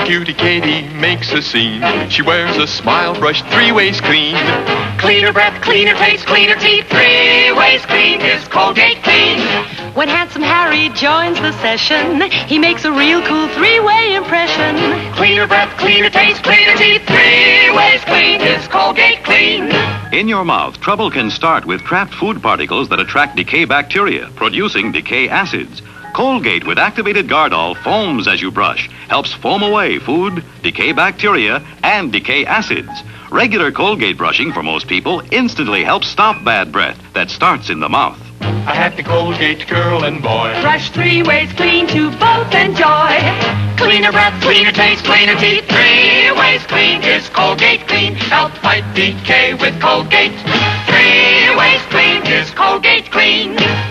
cutie Katie makes a scene. She wears a smile brushed 3 ways clean. Cleaner breath, cleaner taste, cleaner teeth, 3 ways clean is Colgate Clean. When handsome Harry joins the session, he makes a real cool 3-way impression. Cleaner breath, cleaner taste, cleaner teeth, 3 ways clean is Colgate Clean. In your mouth, trouble can start with trapped food particles that attract decay bacteria, producing decay acids. Colgate with activated Gardol foams as you brush, helps foam away food, decay bacteria, and decay acids. Regular Colgate brushing for most people instantly helps stop bad breath that starts in the mouth. A happy Colgate girl and boy. Brush 3 ways clean to both enjoy. Cleaner breath, cleaner taste, cleaner teeth, 3 ways clean is Colgate Clean. Help fight decay with Colgate. 3 ways clean is Colgate Clean.